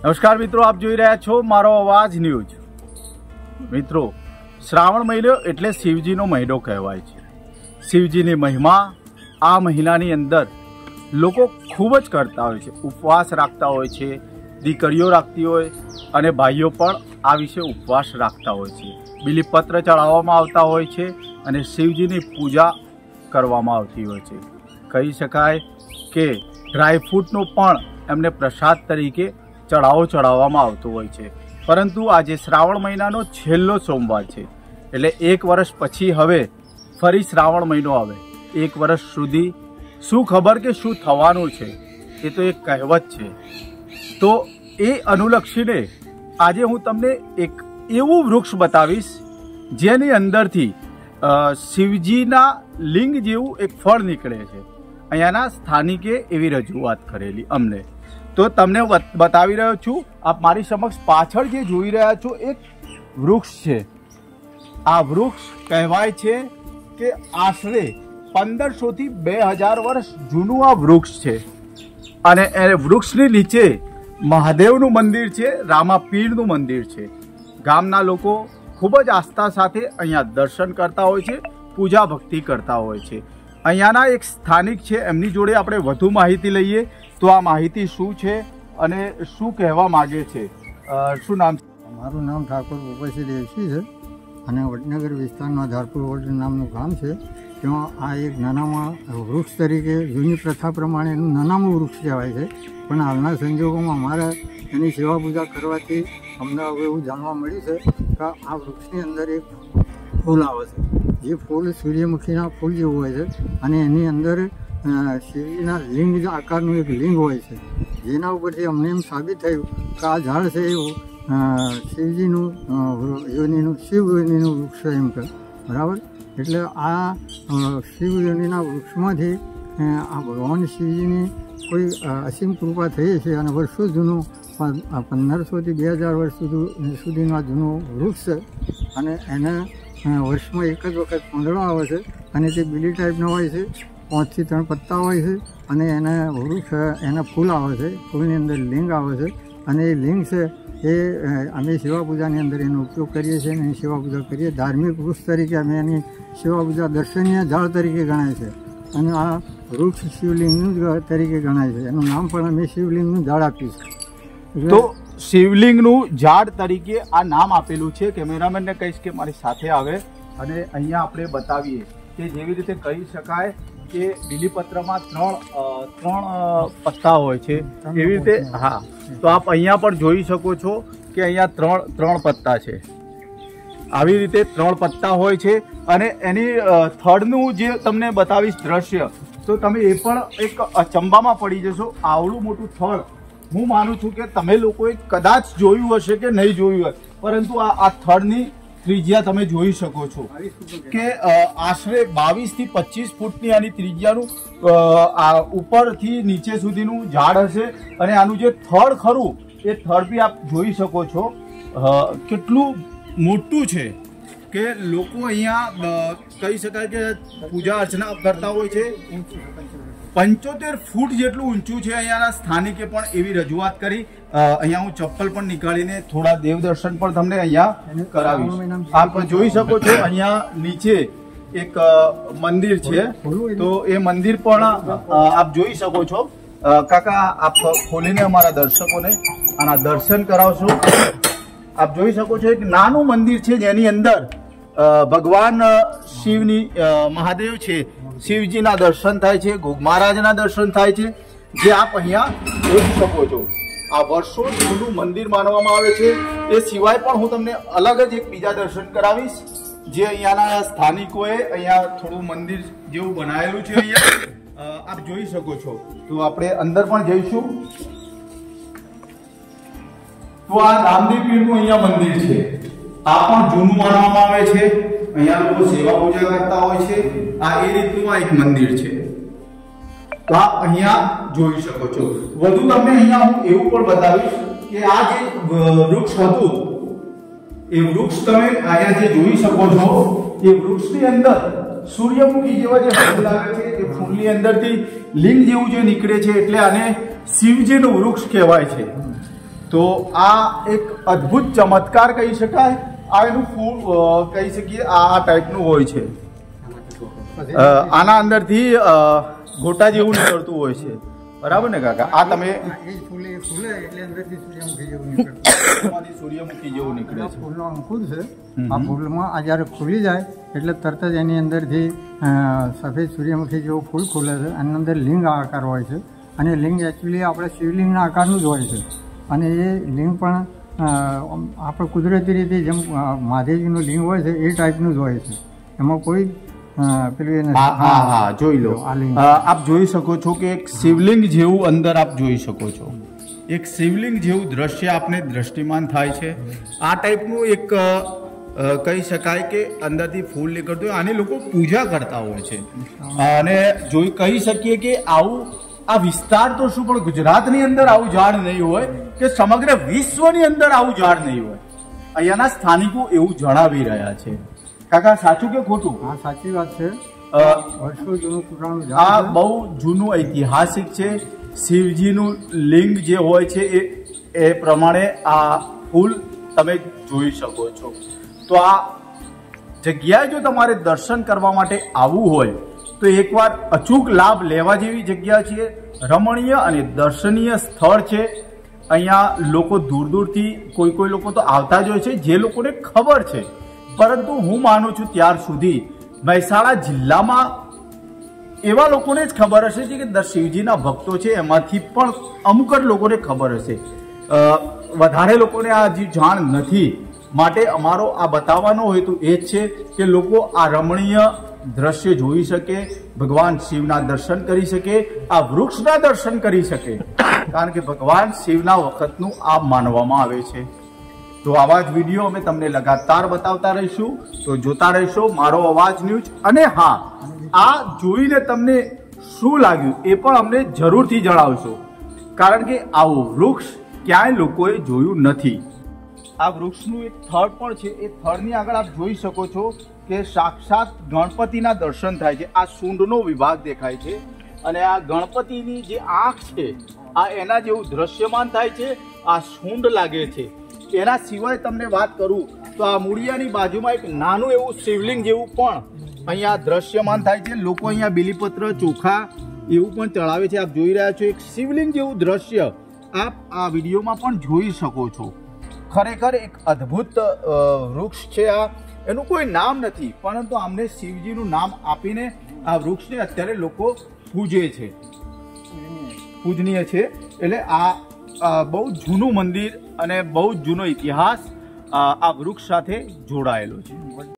નમસ્કાર મિત્રો, આપ જોઈ રહ્યા છો મારો અવાજ ન્યૂઝ। મિત્રો, શ્રાવણ મહિનો એટલે શિવજીનો મહિનો કહેવાય છે। શિવજીની મહિમા આ મહિનાની અંદર લોકો ખૂબ જ કરતા હોય છે, ઉપવાસ રાખતા હોય છે, દીકરીઓ રાખતી હોય અને ભાઈઓ પણ આ વિશે ઉપવાસ રાખતા હોય છે। બીલીપત્ર ચડાવવામાં આવતા હોય છે અને શિવજીની પૂજા કરવામાં આવતી હોય છે। કહી શકાય કે ડ્રાયફ્રૂટનો પણ એમને પ્રસાદ તરીકે ચડાવવામાં આવતો હોય છે। પરંતુ આજે શ્રાવણ મહિનાનો છેલ્લો સોમવાર છે, એટલે એક વર્ષ પછી હવે ફરી શ્રાવણ મહિનો આવે। એક વર્ષ સુધી શું ખબર કે શું થવાનું છે, એ તો એક કહેવત છે। તો એ અનુલક્ષીને આજે હું તમને એક એવું વૃક્ષ બતાવીશ જેની અંદરથી શિવજીના લિંગ જેવું એક ફળ નીકળે છે। અહીંયાના સ્થાનિકે એવી રજૂઆત કરેલી અમને, તો તમને બતાવી રહ્યો છું। આપ મારી સમક્ષ પાછળ જે જોઈ રહ્યા છો એક વૃક્ષ છે। આ વૃક્ષ કહેવાય છે કે આશરે 1500 થી 2000 વર્ષ જૂનું આ વૃક્ષ છે અને એ વૃક્ષની નીચે મહાદેવનું મંદિર છે, રામાપીરનું મંદિર છે। ગામના લોકો ખૂબ જ આસ્થા સાથે અહીંયા દર્શન કરતા હોય છે, પૂજા ભક્તિ કરતા હોય છે। અહીંયાના એક સ્થાનિક છે, એમની જોડે આપણે વધુ માહિતી લઈએ। તો આ માહિતી શું છે અને શું કહેવા માગે છે? શું નામ છે? મારું નામ ઠાકોર ભૂપતસિંહ દેવસિંહ છે અને વડનગર વિસ્તારમાં ધારપુર વડ નામનું ગામ છે। ત્યાં આ એક નાનામાં વૃક્ષ તરીકે જૂની પ્રથા પ્રમાણે એનું નાનામાં વૃક્ષ કહેવાય છે, પણ હાલના સંજોગોમાં અમારે એની સેવા પૂજા કરવાથી અમને હવે એવું જાણવા મળ્યું છે કે આ વૃક્ષની અંદર એક ફૂલ આવે છે, જે ફૂલ સૂર્યમુખીના ફૂલ જેવું હોય છે અને એની અંદર શિવજીના લિંગ આકારનું એક લિંગ હોય છે, જેના ઉપરથી અમને એમ સાબિત થયું કે આ ઝાડ છે એવું શિવજીનું યોનિનું શિવ યોનિનું વૃક્ષ એમ કે બરાબર। એટલે આ શિવ યોનિના વૃક્ષમાંથી આ ભગવાન શિવજીની કોઈ અસીમ કૃપા થઈ છે અને વર્ષો જૂનું 1500 થી 2000 વર્ષ સુધીનું આ જૂનું વૃક્ષ છે અને એને વર્ષમાં એક જ વખત પાંદડો આવે છે અને તે બીલી ટાઈપનો હોય છે, 5 થી 3 પત્તા હોય છે અને એને વૃક્ષ એના ફૂલ આવે છે, ફૂલની અંદર લિંગ આવે છે અને એ લિંગ છે એ અમે સેવા પૂજાની અંદર એનો ઉપયોગ કરીએ છીએ અને એની સેવા પૂજા કરીએ। ધાર્મિક વૃક્ષ તરીકે અમે એની સેવા પૂજા દર્શનીય ઝાડ તરીકે ગણાય છે અને આ વૃક્ષ શિવલિંગનું તરીકે ગણાય છે, એનું નામ પણ અમે શિવલિંગનું ઝાડ આપ્યું છે। તો શિવલિંગનું ઝાડ તરીકે આ નામ આપેલું છે। કેમેરામેનને કહીશ કે મારી સાથે આવે અને અહીંયા આપણે બતાવીએ કે જેવી રીતે કહી શકાય કે બીલીપત્રમાં ત્રણ પત્તા હોય છે, એવી રીતે હા। તો આપ અહીંયા પણ જોઈ શકો છો કે અહીંયા ત્રણ પત્તા છે, આવી રીતે 3 પત્તા હોય છે અને એની થડનું જે તમને બતાવીશ દ્રશ્ય, તો તમે એ પણ એક અચંબામાં પડી જશો। આવડું મોટું થડ હું માનું છું કે તમે લોકોએ કદાચ જોયું હશે કે નહીં જોયું હોય, પરંતુ આ થડની ત્રિજ્યા તમે જોઈ શકો છો કે આશરે 22 થી 25 ફૂટની આની ત્રિજ્યાનું ઉપરથી નીચે સુધીનું ઝાડ હશે અને આનું જે થડ ખરું એ થડ બી આપ જોઈ શકો છો કેટલું મોટું છે કે લોકો અહીંયા કહી શકાય કે પૂજા અર્ચના કરતા હોય છે। 75 ફૂટ જેટલું ઊંચું છે। અહીંયાના સ્થાનિકે પણ એવી રજૂઆત કરી। અહીંયા હું ચપ્પલ પણ નીકાળીને થોડા દેવ દર્શન પણ તમને અહીંયા કરાવીશ। આપ જોઈ શકો છો અહીંયા નીચે એક મંદિર છે, તો એ મંદિર પણ આપ જોઈ શકો છો। કાકા આપ ખોલીને અમારા દર્શકોને આના દર્શન કરાવશો। આપ જોઈ શકો છો એક નાનું મંદિર છે જેની અંદર ભગવાન શિવની મહાદેવ છે, શિવજીના દર્શન થાય છે, ગોગ મહારાજના દર્શન થાય છે, જે આપ અહીંયા જોઈ શકો છો। આ વર્ષો જૂનું મંદિર માનવામાં આવે છે। એ સિવાય પણ હું તમને અલગ જ એક બીજા દર્શન કરાવીશ, જે અહીંયાના સ્થાનિકોએ અહીંયા થોડું મંદિર જેવું બનાવેલું છે। અહીંયા આપ જોઈ શકો છો। તો આપણે અંદર પણ જઈશું। તો આ રામદેવ પીરનું અહીંયા મંદિર છે, આ પણ જૂનું માનવામાં આવે છે। અહીંયા લોકો સેવા પૂજા કરતા હોય છે। આ એ રીતનું આ એક મંદિર છે, તો આપ અહીંયા જોઈ શકો છો। વધુ તમને અહીંયા હું એવું પણ બતાવીશ કે આ જે વૃક્ષ હતું એ વૃક્ષ તમે અહીંયા જે જોઈ શકો છો, એ વૃક્ષની અંદર સૂર્યમુખી જેવા જે ફૂલ આવે છે, એ ફૂલની અંદરથી લિંગ જેવું જે નીકળે છે, એટલે આને શિવજીનું વૃક્ષ કહેવાય છે। તો આ એક અદ્ભુત ચમત્કાર કહી શકાય. આ એનું ફૂલ કહી શકીએ આ ટાઈપનું હોય છે. આના અંદરથી ગોટા જેવું નીકળતું હોય છે, બરાબર ને કાકા? આ તમે સૂર્યમુખી જેવું નીકળે છે. ફૂલનો અંકુર છે. આ ફૂલમાં આ જ્યારે ખુલી જાય એટલે તરત જ એની અંદરથી સફેદ સૂર્યમુખી જેવું ફૂલ ખુલે છે. આની અંદર લિંગ આકાર હોય છે અને લિંગ એકચ્યુઅલી આપણે શિવલિંગના આકારનું જ હોય છે. અને એ લિંગ પણ આપણે કુદરતી રીતે જેમ મહાદેવજીનું લિંગ હોય છે એ ટાઈપનું જ હોય છે. એમાં કોઈ પેલું જોઈ લો. આપ જોઈ શકો છો કે એક શિવલિંગ જેવું અંદર આપ જોઈ શકો છો. એક શિવલિંગ જેવું દ્રશ્ય આપને દ્રષ્ટિમાન થાય છે. આ ટાઈપનું એક કહી શકાય કે અંદરથી ફૂલ નીકળતું હોય. આની લોકો પૂજા કરતા હોય છે. અને જોઈ કહી શકીએ કે આવું આ વિસ્તાર તો શું પણ ગુજરાતની અંદર આવું ઝાડ નહીં હોય કે સમગ્ર વિશ્વની અંદર આવું ઝાડ નહીં હોય. અહીંયાના સ્થાનિકો એવું જણાવી રહ્યા છે. કાકા સાચું કે ખોટું? હા, સાચી વાત છે. વર્ષો જૂનું પુરાણું આ બહુ જૂનું ઐતિહાસિક છે. શિવજીનું લિંગ જે હોય છે એ પ્રમાણે આ ફૂલ તમે જોઈ શકો છો. તો આ જગ્યાએ જો તમારે દર્શન કરવા માટે આવવું હોય તો એકવાર અચૂક લાભ લેવા જેવી જગ્યા છે. રમણીય અને દર્શનીય સ્થળ છે. અહીંયા લોકો દૂર દૂરથી કોઈ લોકો તો આવતા જ હોય છે જે લોકોને ખબર છે. પરંતુ હું માનું છું ત્યાર સુધી મહેસાણા જિલ્લામાં એવા લોકોને જ ખબર હશે કે શિવજીના ભક્તો છે એમાંથી પણ અમુક જ લોકોને ખબર હશે. વધારે લોકોને આ હજી જાણ નથી. માટે અમારો આ બતાવવાનો હેતુ એ જ છે કે લોકો આ રમણીય દ્રશ્ય જોઈ શકે, ભગવાન શિવના દર્શન કરી શકે, આ વૃક્ષના દર્શન કરી શકે. કારણ કે ભગવાન શિવના વખતનું આ માનવામાં આવે છે. તો આવા જ વિડીયો અમે તમને લગાતાર બતાવતા રહીશું. તો જોતા રહેશો મારો અવાજ ન્યૂઝ. અને હા, આ જોઈને તમને શું લાગ્યું એ પણ અમને જરૂરથી જણાવશો. કારણ કે આવું વૃક્ષ ક્યાંય લોકોએ જોયું નથી. આ વૃક્ષનું એક થડ પણ છે. એ થડની આગળ આપ જોઈ શકો છો કે સાક્ષાત ગણપતિના દર્શન થાય છે. આ સૂંઢનો વિભાગ દેખાય છે અને આ ગણપતિની જે આંખ છે આ એના જેવું દ્રશ્યમાન થાય છે. આ સૂંઢ લાગે છે. એના સિવાય તમને વાત કરું તો આ મૂળિયાની બાજુમાં એક નાનું એવું શિવલિંગ જેવું પણ અહીંયા દ્રશ્યમાન થાય છે. લોકો અહીંયા બીલીપત્ર, ચોખા એવું પણ ચડાવે છે. આપ જોઈ રહ્યા છો એક શિવલિંગ જેવું દ્રશ્ય આપ આ વિડીયોમાં પણ જોઈ શકો છો. ખરેખર એક અદ્ભુત વૃક્ષ છે આ. એનું કોઈ નામ નથી, પરંતુ આમને શિવજીનું નામ આપીને આ વૃક્ષને અત્યારે લોકો પૂજે છે, પૂજનીય છે. એટલે આ બહુ જૂનું મંદિર અને બહુ જૂનો ઇતિહાસ આ વૃક્ષ સાથે જોડાયેલો છે.